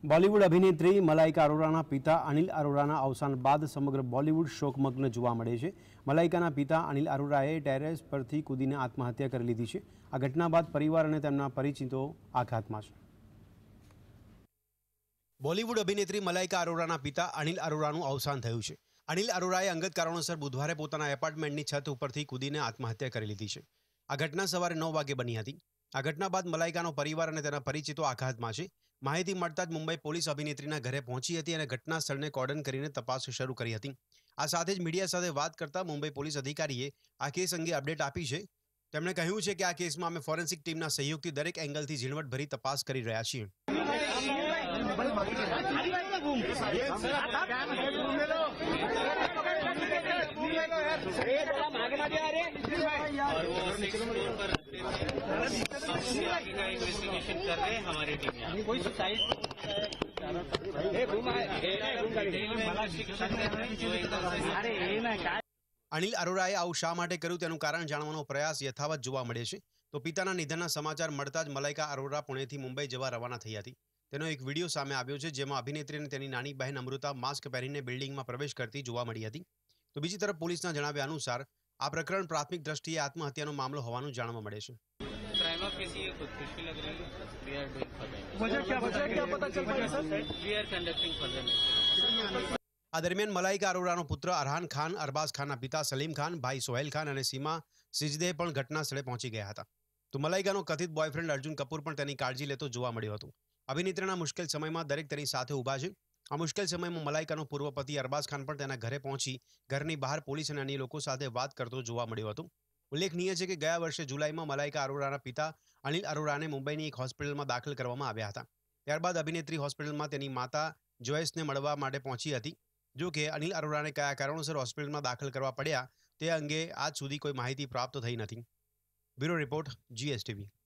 બોલિવૂડ અભિનેત્રી મલાઇકા અરોરાના પિતા અનિલ અરોરાના અવસાન બાદ સમગ્ર બોલિવૂડ શોકમગ્ન જોવા મળે છે। મલાઇકાના પિતા અનિલ અરોરાએ ટેરેસ પરથી કૂદીને આત્મહત્યા કરી લીધી છે। આ ઘટના બાદ પરિવાર અને તેમના પરિચિતો આઘાતમાં છે। બોલિવૂડ અભિનેત્રી મલાઇકા અરોરાના પિતા અનિલ અરોરાનું અવસાન થયું છે। અનિલ અરોરાએ અંગત કારણોસર બુધવારે પોતાના એપાર્ટમેન્ટની છત ઉપરથી કૂદીને આત્મહત્યા કરી લીધી છે। આ ઘટના સવારે 9 વાગે બની હતી। આ ઘટના બાદ મલાઇકાનો પરિવાર અને તેના પરિચિતો આઘાતમાં છે। માહિતી મળતા જ મુંબઈ પોલીસ અભિનેત્રીના ઘરે પહોંચી હતી અને ઘટના સ્થળને કોર્ડન કરીને તપાસ શરૂ કરી હતી। આ સાથે જ મીડિયા સાથે વાત કરતા મુંબઈ પોલીસ અધિકારીએ આ કેસ અંગે અપડેટ આપી છે। તેમણે કહ્યું છે કે આ કેસમાં અમે ફોરેન્સિક ટીમના સહયોગથી દરેક એંગલથી ઝીણવટભરી તપાસ કરી રહ્યા છીએ। इन्वेस्टिगेशन कर रहे हैं हमारी टीम। कोई અનિલ અરોરાએ આવું શા માટે કર્યું તેનું કારણ જાણવાનો પ્રયાસ યથાવત જોવા મળે છે। તો પિતાના નિધનના સમાચાર મળતા જ મલાઇકા અરોરા પુણેથી મુંબઈ જવા રવાના થઈ હતી। તેનો એક વિડીયો સામે આવ્યો છે જેમાં અભિનેત્રીને તેની નાની બહેન અમૃતા માસ્ક પહેરીને બિલ્ડિંગમાં પ્રવેશ કરતી જોવા મળી હતી। તો બીજી તરફ પોલીસના જણાવ્યા અનુસાર આ પ્રકરણ પ્રાથમિક દ્રષ્ટિએ આત્મહત્યાનો મામલો હોવાનું જાણવા મળે છે। આ દરમિયાન મલાઇકા અરોરાનો પુત્ર અરહાન ખાન, અરબાઝ ખાનના પિતા સલીમ ખાન, ભાઈ સોહેલ ખાન અને સીમા સિજદે પણ ઘટના સ્થળે પહોંચી ગયા હતા। તો મલાઇકાનો કથિત બોયફ્રેન્ડ અર્જુન કપૂર પણ તેની કાળજી લેતો જોવા મળ્યો હતો। અભિનેત્રીના મુશ્કેલ સમયમાં દરેક તેની સાથે ઊભા છે। આ મુશ્કેલ સમયમાં મલાઇકાનો પૂર્વ પતિ અરબાઝ ખાન પણ તેના ઘરે પહોંચી ઘરની બહાર પોલીસ અને અન્ય લોકો સાથે વાત કરતો જોવા મળ્યો હતો। ઉલ્લેખનીય છે કે ગયા વર્ષે જુલાઈમાં મલાઇકા અરોરાના પિતા અનિલ અરોરાને મુંબઈની એક હોસ્પિટલમાં દાખલ કરવામાં આવ્યા હતા। ત્યારબાદ અભિનેત્રી હોસ્પિટલમાં તેની માતા જોયસને મળવા માટે પહોંચી હતી। જો કે અનિલ અરોરાને કયા કારણોસર હોસ્પિટલમાં દાખલ કરવા પડ્યા તે અંગે આજ સુધી કોઈ માહિતી પ્રાપ્ત થઈ નથી। Bureau report, GSTV।